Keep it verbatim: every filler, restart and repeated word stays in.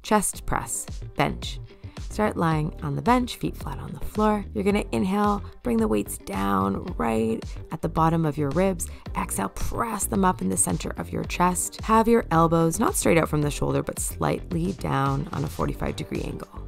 Chest press, bench. Start lying on the bench, feet flat on the floor. You're gonna inhale, bring the weights down right at the bottom of your ribs. Exhale, press them up in the center of your chest. Have your elbows not straight out from the shoulder, but slightly down on a forty-five degree angle.